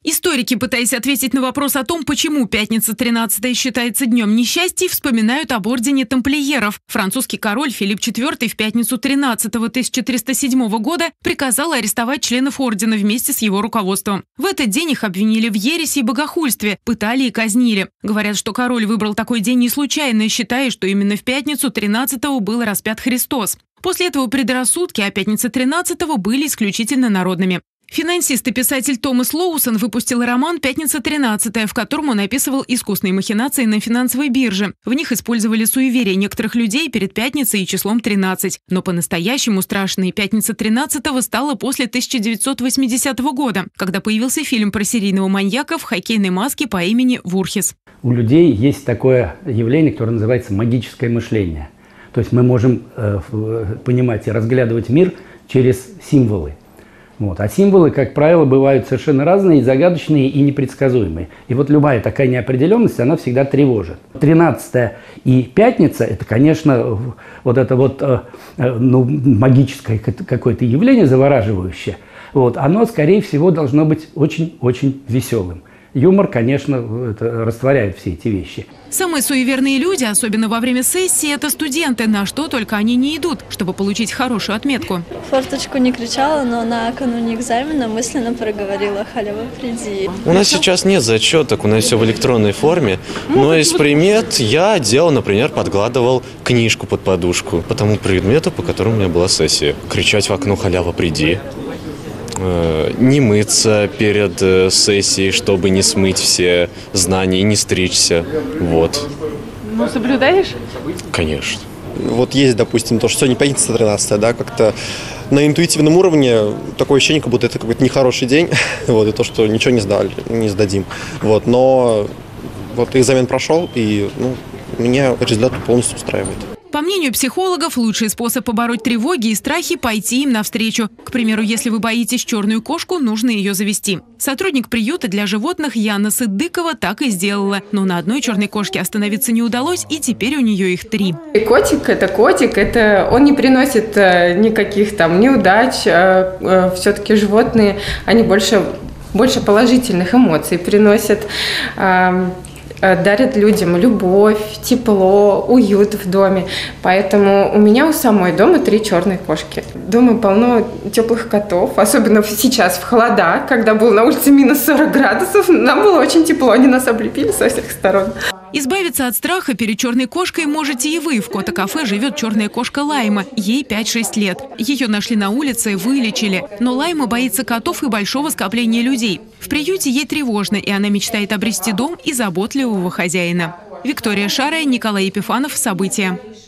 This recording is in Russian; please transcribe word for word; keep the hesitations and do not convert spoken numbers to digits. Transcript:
Историки, пытаясь ответить на вопрос о том, почему пятница тринадцатое считается днем несчастья, вспоминают об ордене тамплиеров. Французский король Филипп четвёртый в пятницу тринадцатого тысяча триста седьмого года приказал арестовать членов ордена вместе с его руководством. В этот день их обвинили в ереси и богохульстве, пытали и казнили. Говорят, что король выбрал такой день не случайно, считая, что именно в пятницу тринадцатого был распят Христос. После этого предрассудки о пятнице тринадцатого были исключительно народными. Финансист и писатель Томас Лоусон выпустил роман «Пятница тринадцатое», в котором он описывал искусные махинации на финансовой бирже. В них использовали суеверия некоторых людей перед пятницей и числом тринадцать. Но по-настоящему страшной пятница тринадцатого стала после тысяча девятьсот восьмидесятого года, когда появился фильм про серийного маньяка в хоккейной маске по имени Вурхис. У людей есть такое явление, которое называется магическое мышление. То есть мы можем э, понимать и разглядывать мир через символы. Вот. А символы, как правило, бывают совершенно разные, загадочные и непредсказуемые. И вот любая такая неопределенность, она всегда тревожит. тринадцатое и пятница – это, конечно, вот это вот ну, магическое какое-то явление, завораживающее. Вот. Оно, скорее всего, должно быть очень-очень веселым. Юмор, конечно, это растворяет все эти вещи. Самые суеверные люди, особенно во время сессии, это студенты, на что только они не идут, чтобы получить хорошую отметку. Форточку не кричала, но накануне экзамена мысленно проговорила: «Халява, приди». У нас сейчас нет зачеток, у нас все в электронной форме. Но из примет я делал, например, подкладывал книжку под подушку по тому предмету, по которому у меня была сессия. Кричать в окно: «Халява, приди». Не мыться перед сессией, чтобы не смыть все знания и не стричься. Вот. Ну, соблюдаешь? Конечно. Вот есть, допустим, то, что сегодня пятница тринадцатое, да, как-то на интуитивном уровне такое ощущение, как будто это какой-то нехороший день, вот, и то, что ничего не сдали, не сдадим. Вот, но вот экзамен прошел, и ну, меня результат полностью устраивает. По мнению психологов, лучший способ побороть тревоги и страхи – пойти им навстречу. К примеру, если вы боитесь черную кошку, нужно ее завести. Сотрудник приюта для животных Яна Сыдыкова так и сделала. Но на одной черной кошке остановиться не удалось, и теперь у нее их три. И котик – это котик, это он не приносит никаких там неудач. Все-таки животные, они больше, больше положительных эмоций приносят. Дарят людям любовь, тепло, уют в доме. Поэтому у меня у самой дома три черные кошки. Дома полно теплых котов, особенно сейчас в холода, когда было на улице минус сорок градусов. Нам было очень тепло, они нас облепили со всех сторон. Избавиться от страха перед черной кошкой можете и вы. В Кота-кафе живет черная кошка Лайма. Ей пять-шесть лет. Ее нашли на улице, вылечили. Но Лайма боится котов и большого скопления людей. В приюте ей тревожно, и она мечтает обрести дом и заботливого хозяина. Виктория Шарая, Николай Епифанов. События.